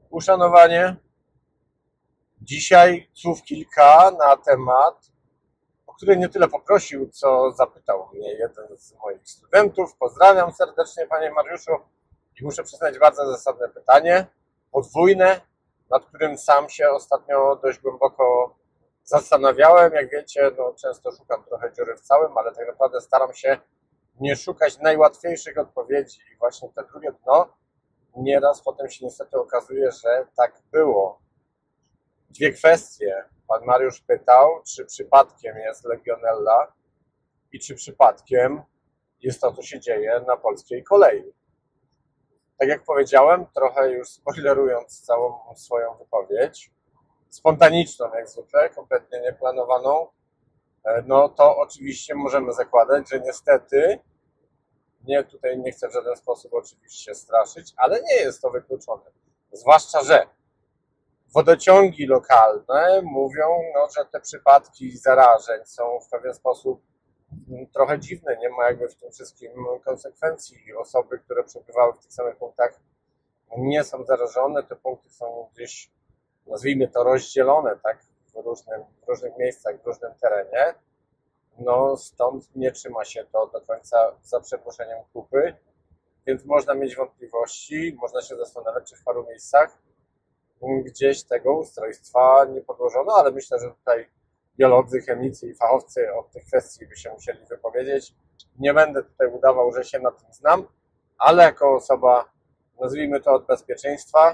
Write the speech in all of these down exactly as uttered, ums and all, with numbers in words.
Uszanowanie. Dzisiaj słów kilka na temat, o który nie tyle poprosił, co zapytał mnie jeden z moich studentów. Pozdrawiam serdecznie, panie Mariuszu. I muszę przyznać bardzo zasadne pytanie, podwójne, nad którym sam się ostatnio dość głęboko zastanawiałem. Jak wiecie, no, często szukam trochę dziury w całym, ale tak naprawdę staram się nie szukać najłatwiejszych odpowiedzi. I właśnie te drugie dno nieraz potem się niestety okazuje, że tak było. Dwie kwestie. Pan Mariusz pytał, czy przypadkiem jest legionella i czy przypadkiem jest to, co się dzieje na polskiej kolei. Tak jak powiedziałem, trochę już spoilerując całą swoją wypowiedź, spontaniczną jak zwykle, kompletnie nieplanowaną, no to oczywiście możemy zakładać, że niestety, nie tutaj nie chcę w żaden sposób oczywiście straszyć, ale nie jest to wykluczone. Zwłaszcza, że wodociągi lokalne mówią, no, że te przypadki zarażeń są w pewien sposób trochę dziwne, nie ma jakby w tym wszystkim konsekwencji. Osoby, które przebywały w tych samych punktach, nie są zarażone, te punkty są gdzieś, nazwijmy to, rozdzielone, tak, w, różnym, w różnych miejscach, w różnym terenie. No stąd nie trzyma się to do końca, za przeproszeniem, kupy, więc można mieć wątpliwości, można się zastanawiać, czy w paru miejscach gdzieś tego ustrojstwa nie podłożono, ale myślę, że tutaj biolodzy, chemicy i fachowcy od tych kwestii by się musieli wypowiedzieć. Nie będę tutaj udawał, że się na tym znam, ale jako osoba, nazwijmy to, od bezpieczeństwa,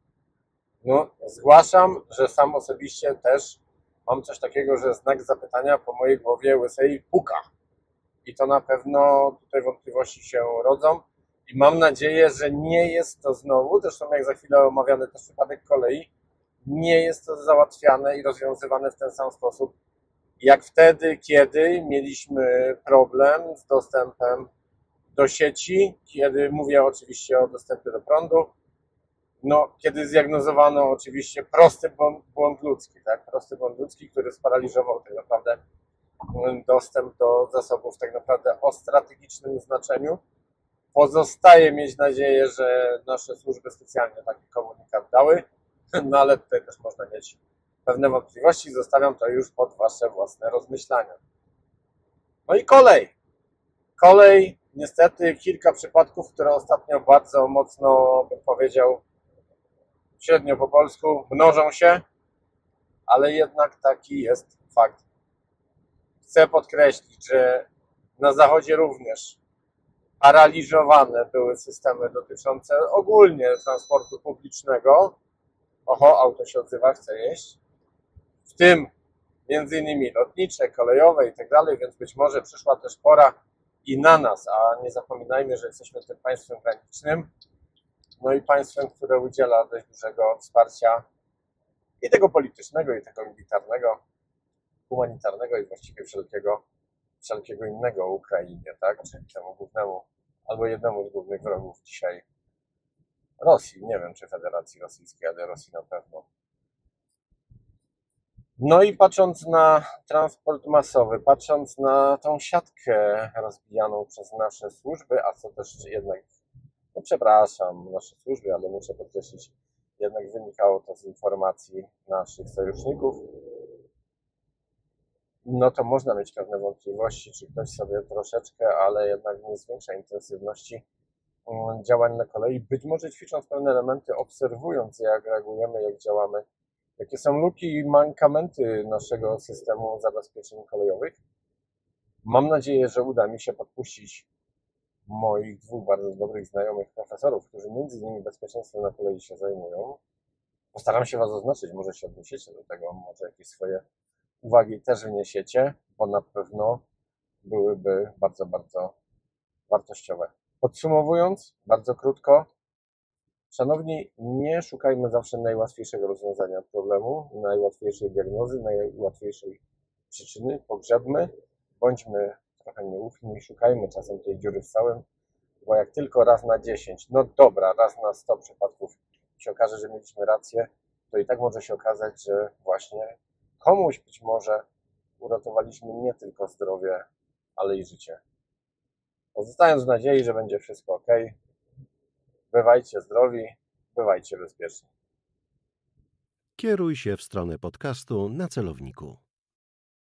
no, zgłaszam, że sam osobiście też mam coś takiego, że znak zapytania po mojej głowie łysej puka. I to na pewno tutaj wątpliwości się rodzą. I mam nadzieję, że nie jest to znowu, zresztą jak za chwilę omawiany też przypadek kolei, nie jest to załatwiane i rozwiązywane w ten sam sposób, jak wtedy, kiedy mieliśmy problem z dostępem do sieci, kiedy mówię oczywiście o dostępie do prądu, no, kiedy zdiagnozowano oczywiście prosty błąd ludzki, tak? Prosty błąd ludzki, który sparaliżował tak naprawdę dostęp do zasobów tak naprawdę o strategicznym znaczeniu. Pozostaje mieć nadzieję, że nasze służby specjalnie taki komunikat dały, no ale tutaj też można mieć pewne wątpliwości. Zostawiam to już pod wasze własne rozmyślania. No i kolej. Kolej, niestety kilka przypadków, które ostatnio bardzo mocno, bym powiedział, średnio po polsku, mnożą się, ale jednak taki jest fakt. Chcę podkreślić, że na zachodzie również paraliżowane były systemy dotyczące ogólnie transportu publicznego. Oho, auto się odzywa, chce jeść. W tym między innymi lotnicze, kolejowe i tak dalej, więc być może przyszła też pora i na nas, a nie zapominajmy, że jesteśmy tym państwem granicznym, no i państwem, które udziela dość dużego wsparcia i tego politycznego, i tego militarnego, humanitarnego i właściwie wszelkiego, wszelkiego innego Ukrainie, tak? Czyli temu głównemu, albo jednemu z głównych wrogów dzisiaj Rosji, nie wiem czy Federacji Rosyjskiej, ale Rosji na pewno. No i patrząc na transport masowy, patrząc na tą siatkę rozbijaną przez nasze służby, a co też jednak, no przepraszam, nasze służby, ale muszę podkreślić, jednak wynikało to z informacji naszych sojuszników, no to można mieć pewne wątpliwości, czy ktoś sobie troszeczkę, ale jednak nie zwiększa intensywności działań na kolei, być może ćwicząc pewne elementy, obserwując jak reagujemy, jak działamy, jakie są luki i mankamenty naszego systemu zabezpieczeń kolejowych. Mam nadzieję, że uda mi się podpuścić moich dwóch bardzo dobrych znajomych profesorów, którzy między innymi bezpieczeństwem na kolei się zajmują. Postaram się was oznaczyć, może się odniesiecie do tego, może jakieś swoje uwagi też wniesiecie, bo na pewno byłyby bardzo, bardzo wartościowe. Podsumowując, bardzo krótko, szanowni, nie szukajmy zawsze najłatwiejszego rozwiązania problemu, najłatwiejszej diagnozy, najłatwiejszej przyczyny, pogrzebmy, bądźmy trochę nieufni, szukajmy czasem tej dziury w całym, bo jak tylko raz na dziesięć, no dobra, raz na sto przypadków się okaże, że mieliśmy rację, to i tak może się okazać, że właśnie komuś być może uratowaliśmy nie tylko zdrowie, ale i życie. Pozostając w nadziei, że będzie wszystko ok, bywajcie zdrowi, bywajcie bezpieczni. Kieruj się w stronę podcastu na celowniku.